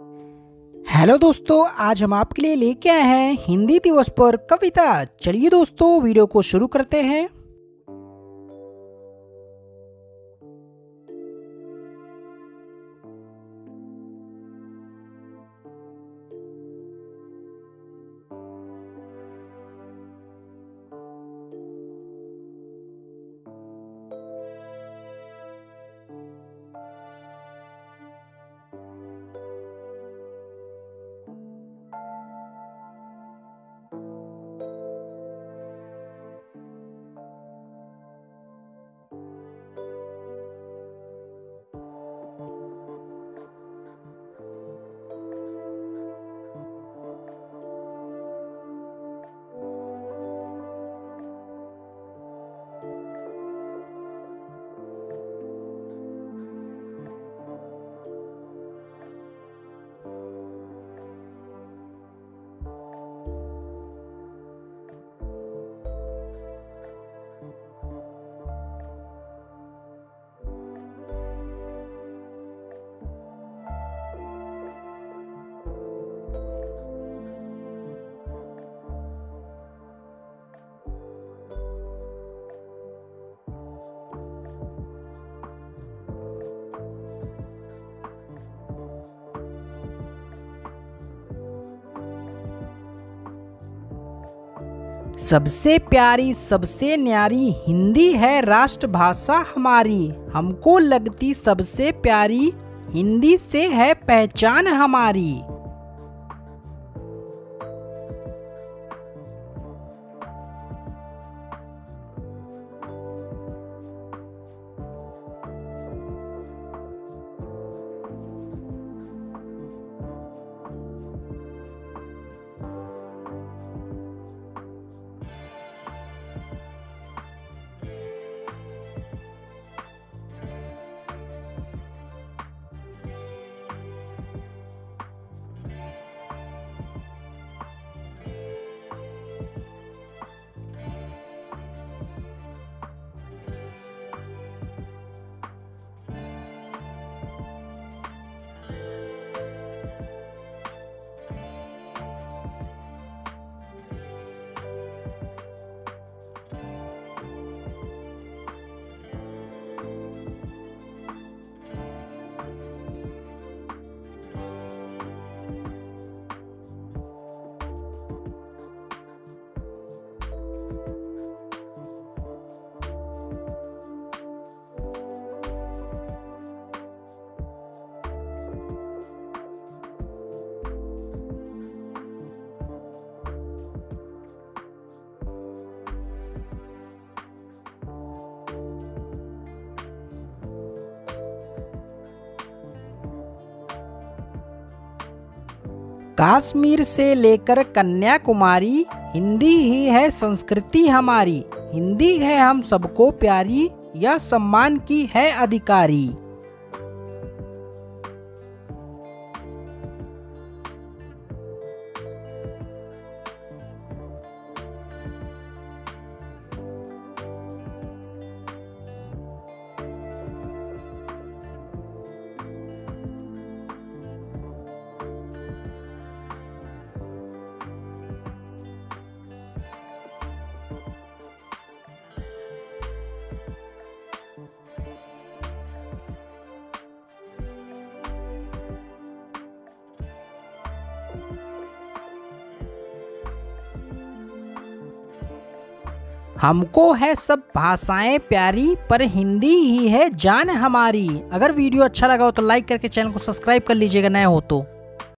Hello दोस्तों, आज हम आपके लिए लेके आए हैं हिंदी दिवस पर कविता। चलिए दोस्तों, वीडियो को शुरू करते हैं। सबसे प्यारी सबसे न्यारी हिंदी है राष्ट्रभाषा हमारी। हमको लगती सबसे प्यारी हिंदी से है पहचान हमारी। कश्मीर से लेकर कन्याकुमारी हिंदी ही है संस्कृति हमारी। हिंदी है हम सबको प्यारी, यह सम्मान की है अधिकारी। हमको है सब भाषाएं प्यारी, पर हिंदी ही है जान हमारी। अगर वीडियो अच्छा लगा हो तो लाइक करके चैनल को सब्सक्राइब कर लीजिएगा, नए हो तो।